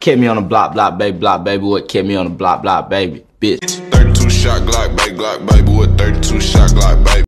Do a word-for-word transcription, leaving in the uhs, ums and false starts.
Kept me on the block, block, baby, block, baby. What kept me on the block, block, baby, bitch. thirty-two shot Glock, baby, Glock, baby. What thirty-two shot Glock, baby.